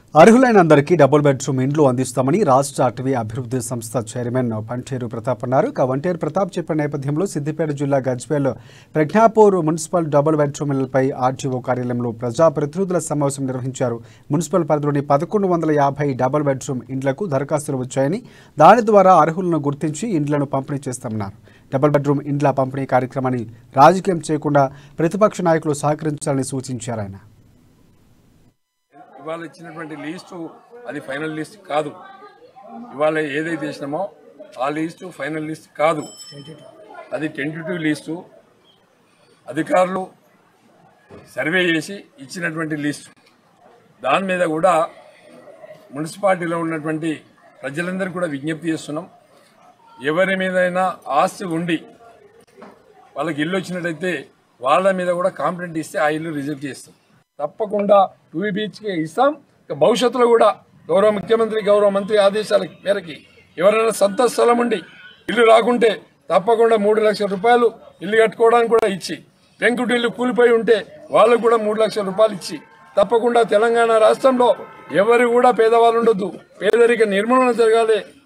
అర్హులైన అందరికీ double bedroom ఇండ్లు అందిస్తామని రాష్ట్ర అటవీ అభివృద్ధి సంస్థ చైర్మన్ పంటేరు ప్రతాప్ అన్నారు. వంటేరు ప్రతాప్ చెప్పిన నేపథ్యంలో సిద్దిపేట జిల్లా Gajwel Pragnapur municipal double bedroom ఇళ్లపై ఆర్టీఓ కార్యాలయంలో ప్రజాప్రతినిధుల సమావేశం నిర్వహించారు. మున్సిపల్ పరిధిలోని 1150 డబుల్ బెడ్రూమ్ ఇండ్లకు దరఖాస్తులు వచ్చాయని, దాని ద్వారా అర్హులను గుర్తించి ఇండ్లను పంపిణీ చేస్తామన్నారు. డబుల్ బెడ్రూమ్ ఇండ్ల పంపిణీ కార్యక్రమాన్ని రాజకీయం చేయకుండా ప్రతిపక్ష నాయకులు సహకరించాలని సూచించారు. ఆయన ఇవాళ ఇచ్చినటువంటి లిస్టు అది ఫైనల్ లిస్ట్ కాదు. ఇవాళ ఏదైతే ఇచ్చినామో ఆ లిస్టు ఫైనల్ లిస్ట్ కాదు, అది టెంటేటివ్ లిస్టు. అధికారులు సర్వే చేసి ఇచ్చినటువంటి లిస్టు. దాని మీద కూడా మున్సిపాలిటీలో ఉన్నటువంటి ప్రజలందరూ కూడా విజ్ఞప్తి చేస్తున్నాం. ఎవరి మీదైనా ఆస్తి ఉండి వాళ్ళకి ఇల్లు వచ్చినట్టయితే వాళ్ళ మీద కూడా కాంప్లైంట్ ఇస్తే ఆ ఇల్లు రిజెక్ట్ చేస్తాం. తప్పకుండా 2 BHK ఇస్తాం. భవిష్యత్తులో కూడా గౌరవ ముఖ్యమంత్రి, గౌరవ మంత్రి ఆదేశాల మేరకి ఎవరైనా సొంత స్థలం ఉండి ఇల్లు రాకుంటే తప్పకుండా 3 లక్షల రూపాయలు ఇల్లు కట్టుకోవడానికి కూడా ఇచ్చి, పెంకుటిల్లు కూలిపోయి ఉంటే వాళ్ళకు కూడా 3 లక్షల రూపాయలు ఇచ్చి, తప్పకుండా తెలంగాణ రాష్ట్రంలో ఎవరు కూడా పేదవాళ్ళు ఉండొద్దు, పేదరిక నిర్మూలన జరగాలి.